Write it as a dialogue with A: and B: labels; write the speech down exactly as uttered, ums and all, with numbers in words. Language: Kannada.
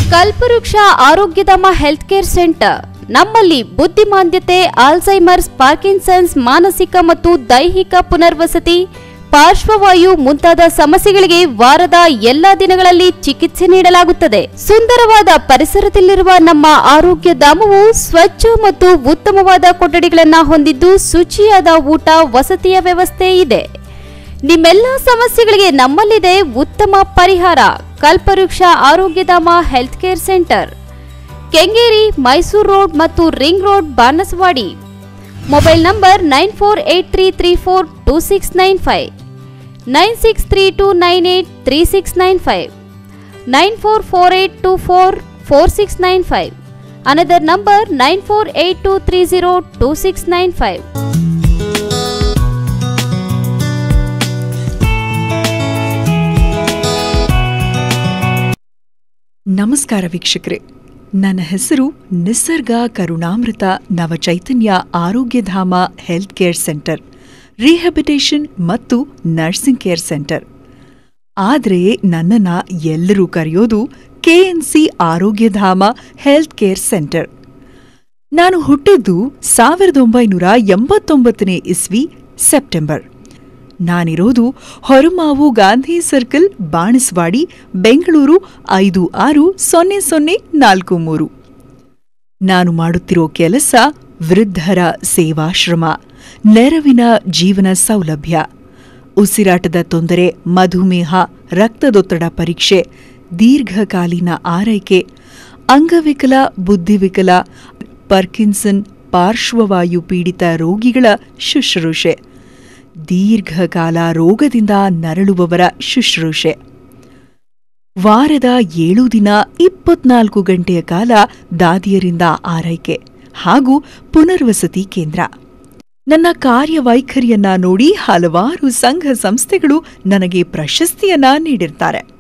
A: ಕಲ್ಪವೃಕ್ಷ ಆರೋಗ್ಯಧಾಮ ಹೆಲ್ತ್ ಕೇರ್ ಸೆಂಟರ್ ನಮ್ಮಲ್ಲಿ ಬುದ್ಧಿಮಾಂದ್ಯತೆ, ಆಲ್ಝೈಮರ್ಸ್, ಪಾರ್ಕಿನ್ಸನ್ಸ್, ಮಾನಸಿಕ ಮತ್ತು ದೈಹಿಕ ಪುನರ್ವಸತಿ, ಪಾರ್ಶ್ವವಾಯು ಮುಂತಾದ ಸಮಸ್ಯೆಗಳಿಗೆ ವಾರದ ಎಲ್ಲಾ ದಿನಗಳಲ್ಲಿ ಚಿಕಿತ್ಸೆ ನೀಡಲಾಗುತ್ತದೆ. ಸುಂದರವಾದ ಪರಿಸರದಲ್ಲಿರುವ ನಮ್ಮ ಆರೋಗ್ಯ ಧಾಮವು ಸ್ವಚ್ಛ ಮತ್ತು ಉತ್ತಮವಾದ ಕೊಠಡಿಗಳನ್ನು ಹೊಂದಿದ್ದು ಶುಚಿಯಾದ ಊಟ, ವಸತಿಯ ವ್ಯವಸ್ಥೆ ಇದೆ. ನಿಮ್ಮೆಲ್ಲ ಸಮಸ್ಯೆಗಳಿಗೆ ನಮ್ಮಲ್ಲಿದೆ ಉತ್ತಮ ಪರಿಹಾರ. Kalpavriksha Arogyadhama health care centre, Kengeri, Mysuru road ಮತ್ತು ring road, Banaswadi. Mobile number nine four eight three three four two six nine five, nine six three two nine eight three six nine five, nine four four eight two four four six nine five. Another number nine four eight two three zero two six nine five.
B: ನಮಸ್ಕಾರ ವೀಕ್ಷಕರೇ, ನನ್ನ ಹೆಸರು Nisarga Karunamrutha Navachaitanya Arogyadhama health care centre, rehabilitation ಮತ್ತು ನರ್ಸಿಂಗ್ ಕೇರ್ ಸೆಂಟರ್. ಆದರೆ ನನ್ನನ್ನು ಎಲ್ಲರೂ ಕರೆಯೋದು KNC Arogyadhama health care centre. ನಾನು ಹುಟ್ಟಿದ್ದು ಸಾವಿರದ ಒಂಬೈನೂರ ಎಂಬತ್ತೊಂಬತ್ತನೇ ಇಸ್ವಿ ಸೆಪ್ಟೆಂಬರ್. ನಾನಿರೋದು ಹೊರಮಾವು ಗಾಂಧಿ ಸರ್ಕಲ್, ಬಾಣಸವಾಡಿ, ಬೆಂಗಳೂರು ಐದು ಆರು ಸೊನ್ನೆ ಸೊನ್ನೆ ನಾಲ್ಕು ಮೂರು. ನಾನು ಮಾಡುತ್ತಿರೋ ಕೆಲಸ ವೃದ್ಧರ ಸೇವಾಶ್ರಮ, ನೆರವಿನ ಜೀವನ ಸೌಲಭ್ಯ, ಉಸಿರಾಟದ ತೊಂದರೆ, ಮಧುಮೇಹ, ರಕ್ತದೊತ್ತಡ ಪರೀಕ್ಷೆ, ದೀರ್ಘಕಾಲೀನ ಆರೈಕೆ, ಅಂಗವಿಕಲ, ಬುದ್ಧಿವಿಕಲ, ಪಾರ್ಕಿನ್ಸನ್, ಪಾರ್ಶ್ವವಾಯು ಪೀಡಿತ ರೋಗಿಗಳ ಶುಶ್ರೂಷೆ, ದೀರ್ಘಕಾಲ ರೋಗದಿಂದ ನರಳುವವರ ಶುಶ್ರೂಷೆ. ವಾರದ ಏಳು ದಿನ ಇಪ್ಪತ್ನಾಲ್ಕು ಗಂಟೆಯ ಕಾಲ ದಾದಿಯರಿಂದ ಆರೈಕೆ ಹಾಗೂ ಪುನರ್ವಸತಿ ಕೇಂದ್ರ. ನನ್ನ ಕಾರ್ಯವೈಖರಿಯನ್ನ ನೋಡಿ ಹಲವಾರು ಸಂಘ ಸಂಸ್ಥೆಗಳು ನನಗೆ ಪ್ರಶಸ್ತಿಯನ್ನ ನೀಡಿರ್ತಾರೆ.